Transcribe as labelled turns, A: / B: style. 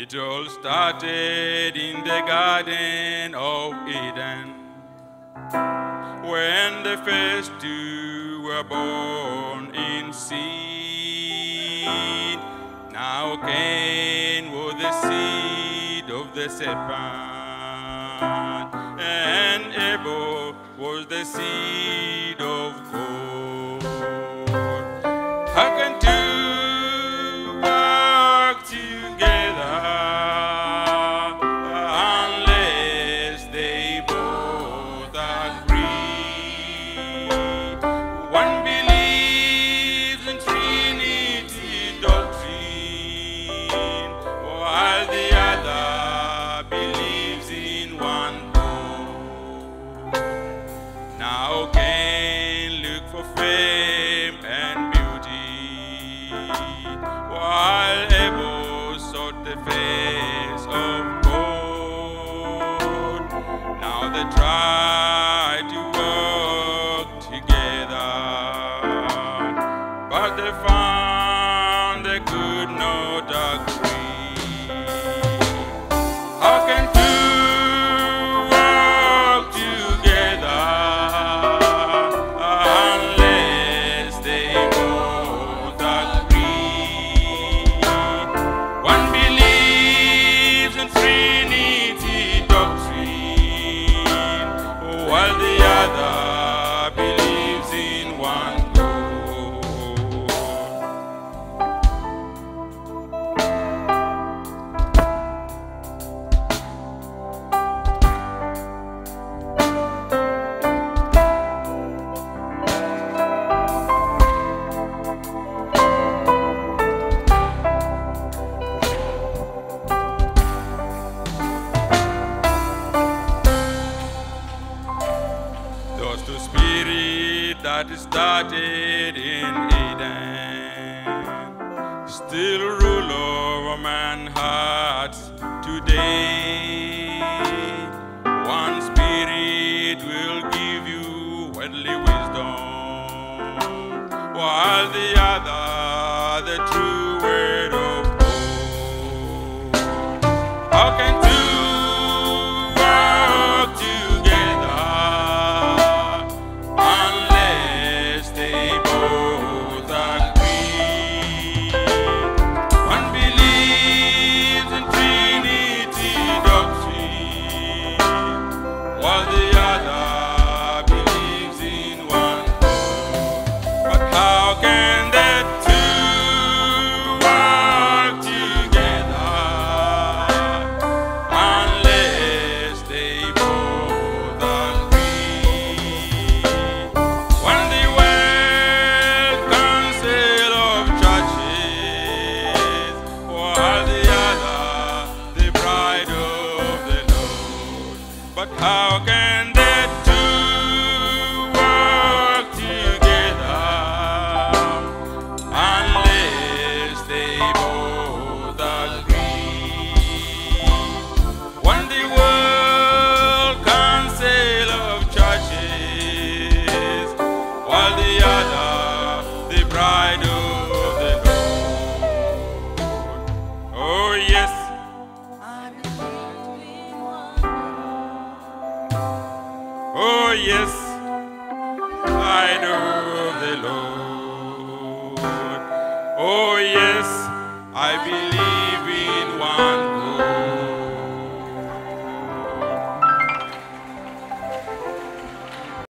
A: It all started in the Garden of Eden, when the first two were born in sin. Now Cain was the seed of the serpent, and Abel was the seed of God. How can two work together unless they both agree? One believes in Trinity doctrine, while the other believes in one God. Now Cain looked for fame and beauty, while Abel sought the face of God. Now they tried to work together, but they found they could not agree. How can two work together unless they both agree? One believes in Trinity doctrine, while the other believes in one God. Those two spirits that started in Eden still rule over man's hearts today. One spirit will give you worldly wisdom, while the other the true word of God. How can two work together unless they both agree? One believes in Trinity doctrine, while the other believes in one God. But how can the two work together unless they both agree? When the World Council of Churches, while the other the bride of the Lord. But how can the two work together unless they both agree? When the World Council of Churches, while the other the bride of the Lord. Oh yes, oh yes, bride of the Lord. Oh yes, I believe in one